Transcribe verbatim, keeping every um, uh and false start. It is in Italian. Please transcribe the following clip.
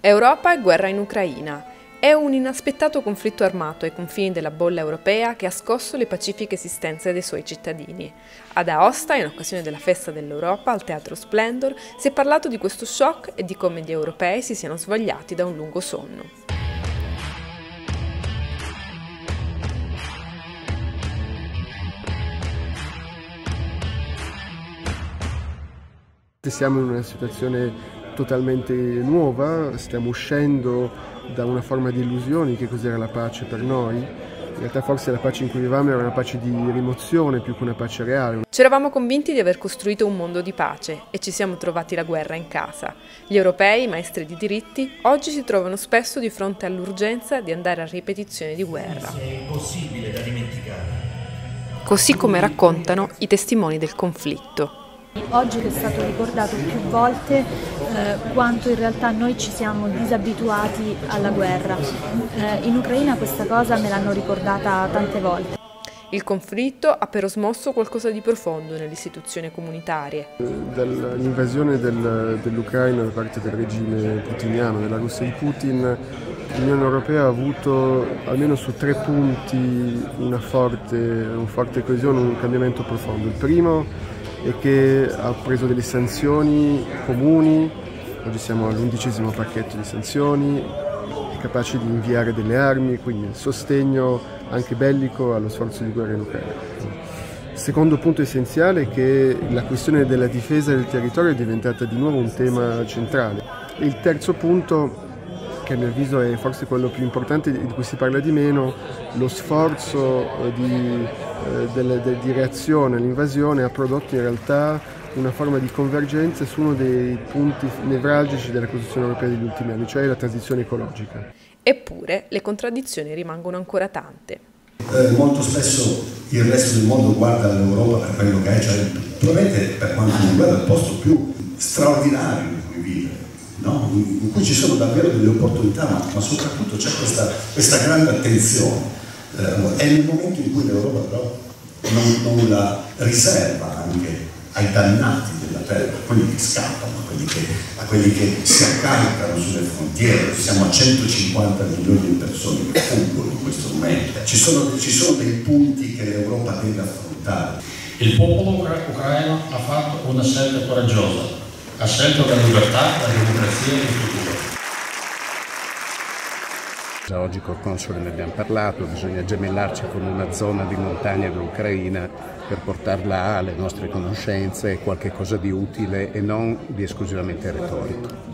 Europa e guerra in Ucraina. È un inaspettato conflitto armato ai confini della bolla europea che ha scosso le pacifiche esistenze dei suoi cittadini. Ad Aosta, in occasione della festa dell'Europa, al Teatro Splendor, si è parlato di questo shock e di come gli europei si siano svogliati da un lungo sonno. Siamo in una situazione totalmente nuova, stiamo uscendo da una forma di illusioni che cos'era la pace per noi. In realtà forse la pace in cui vivevamo era una pace di rimozione più che una pace reale. C'eravamo convinti di aver costruito un mondo di pace e ci siamo trovati la guerra in casa. Gli europei, maestri di diritti, oggi si trovano spesso di fronte all'urgenza di andare a ripetizioni di guerra. È impossibile da dimenticare. Così come raccontano i testimoni del conflitto. Oggi è stato ricordato più volte eh, quanto in realtà noi ci siamo disabituati alla guerra. Eh, in Ucraina questa cosa me l'hanno ricordata tante volte. Il conflitto ha però smosso qualcosa di profondo nelle istituzioni comunitarie. Dall'invasione del, dell'Ucraina da parte del regime putiniano, della Russia di Putin, l'Unione Europea ha avuto almeno su tre punti una forte, una forte coesione, un cambiamento profondo. Il primo è che ha preso delle sanzioni comuni, oggi siamo all'undicesimo pacchetto di sanzioni, è capace di inviare delle armi, quindi il sostegno anche bellico allo sforzo di guerra in Ucraina. Il secondo punto essenziale è che la questione della difesa del territorio è diventata di nuovo un tema centrale. E il terzo punto, che a mio avviso è forse quello più importante di cui si parla di meno, lo sforzo di, eh, delle, de, di reazione all'invasione ha prodotto in realtà una forma di convergenza su uno dei punti nevralgici della Costituzione europea degli ultimi anni, cioè la transizione ecologica. Eppure le contraddizioni rimangono ancora tante. Eh, molto spesso il resto del mondo guarda l'Europa per quello che è, cioè probabilmente per quanto mi riguarda il posto più straordinario in cui vivere. No? In cui ci sono davvero delle opportunità, ma, ma soprattutto c'è questa, questa grande attenzione. Eh, è nel momento in cui l'Europa però non, non la riserva anche ai dannati della terra, a quelli che scappano, a quelli che, a quelli che si accaricano sulle frontiere. Siamo a centocinquanta milioni di persone che fuggono in questo momento. Ci sono, ci sono dei punti che l'Europa deve affrontare. Il popolo ucraino ha fatto una scelta coraggiosa. Ha scelto la libertà, la democrazia e il futuro. Già oggi col console ne abbiamo parlato, bisogna gemellarci con una zona di montagna dell'Ucraina per portarla alle nostre conoscenze, qualche cosa di utile e non di esclusivamente retorico.